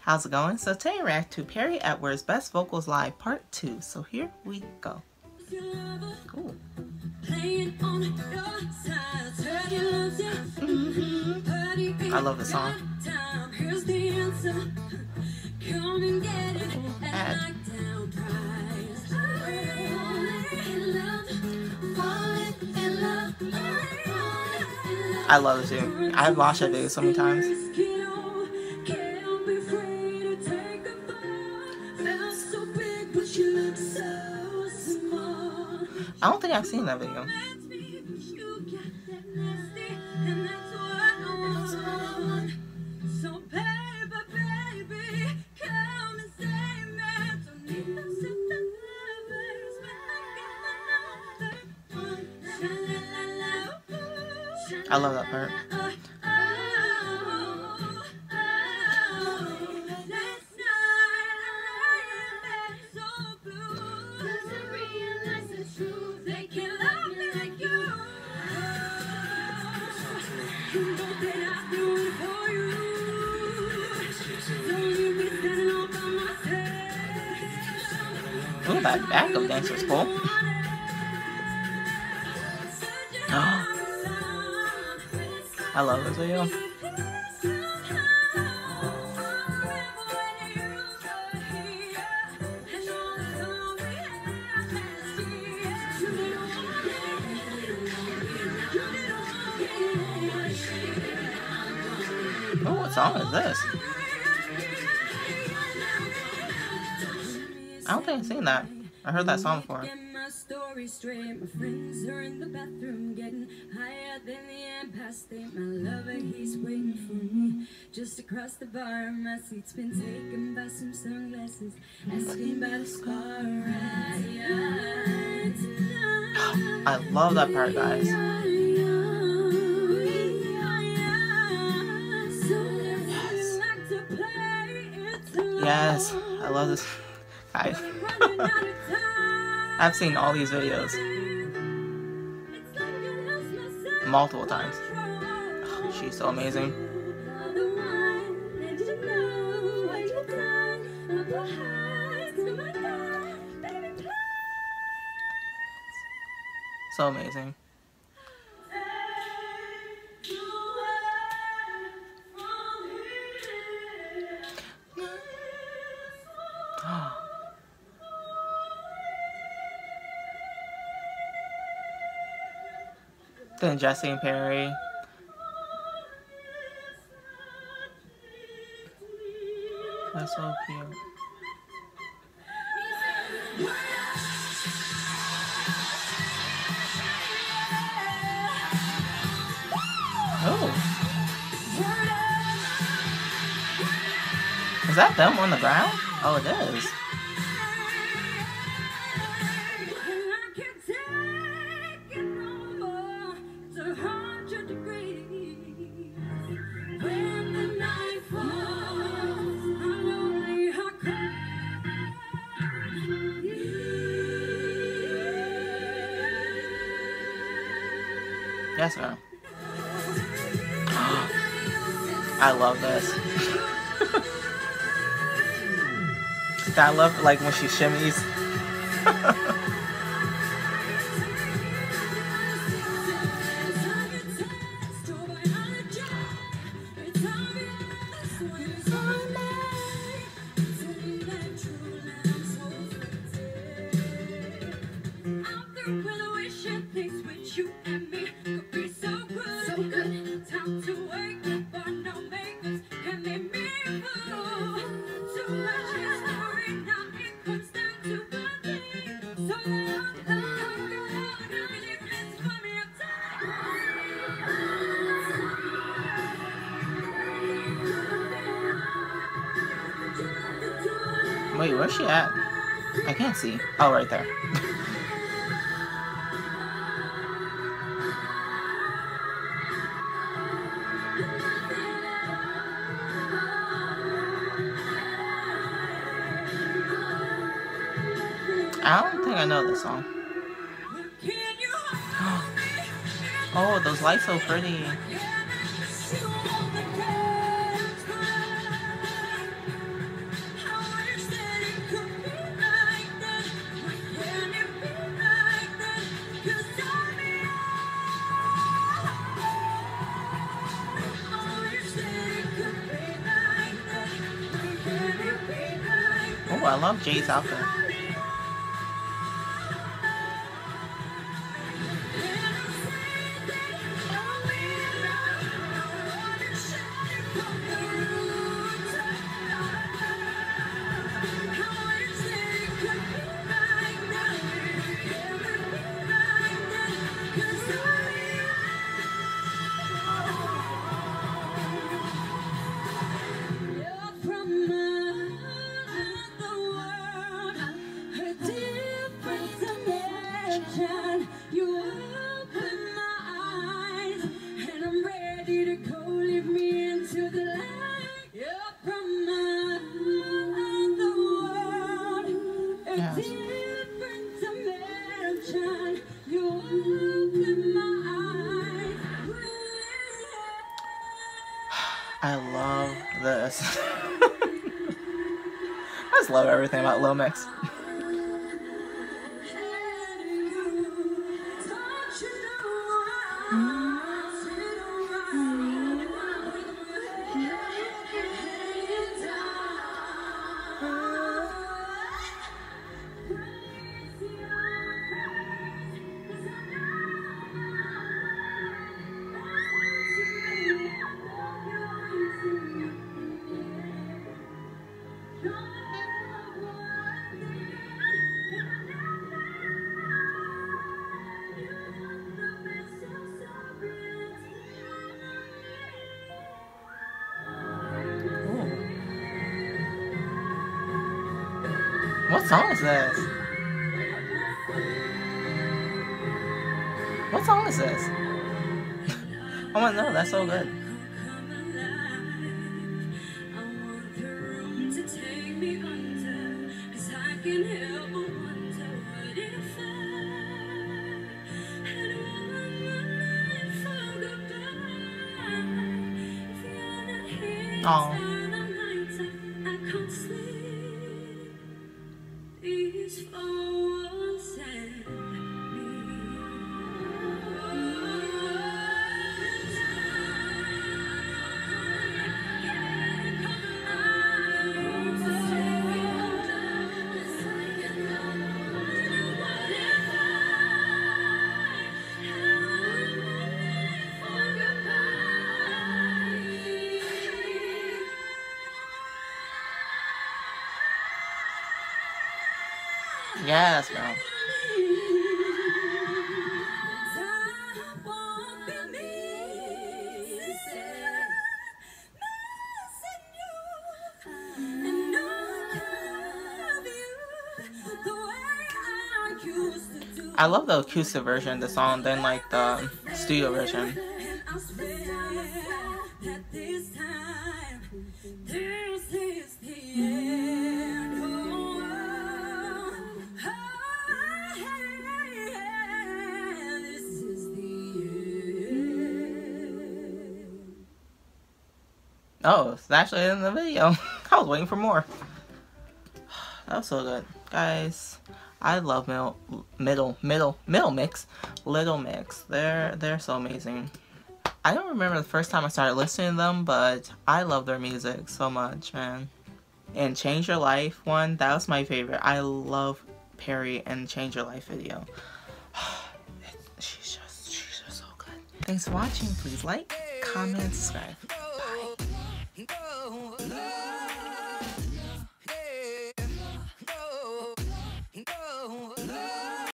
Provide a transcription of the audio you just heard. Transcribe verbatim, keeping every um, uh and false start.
How's it going? So today I react to Perry Edwards' Best Vocals Live Part two. So here we go. Ooh. Mm-hmm. I love the song. Ad. I love it too. I've watched that video so many times. I don't think I've seen that video. I love that part. Ooh, that backup dance was cool. I love this video. Oh, what song is this? I don't think I've seen that. I heard that song before. Story straight, my friends are in the bathroom getting higher than the empire. My lover, he's waiting for me just across the bar. My seat's been taken by some sunglasses, asking about a scar. I love that part, guys. Yes, yes, I love this, guys. I've seen all these videos multiple times. Oh, she's so amazing. So amazing. Then Jesse and Perry. That's so cute. Oh. Is that them on the ground? Oh, it is. Yes, ma'am. I love this. I love like when she shimmies. Wait, where's she at? I can't see. Oh, right there. I don't think I know this song. Oh, those lights so pretty. I love Jay's outfit. I love this. I just love everything about Lil Mix. What song is this? What song is this? I want to know. That's so good. Oh. Yes, girl. I love the acoustic version of the song than like the studio version. Oh, it's actually in the video. I was waiting for more. That was so good. Guys, I love middle, middle, middle, middle mix, Little Mix. They're, they're so amazing. I don't remember the first time I started listening to them, but I love their music so much, man. And Change Your Life one, that was my favorite. I love Perry and Change Your Life video. She's just, she's just so good. Thanks for watching. Please like, comment, subscribe.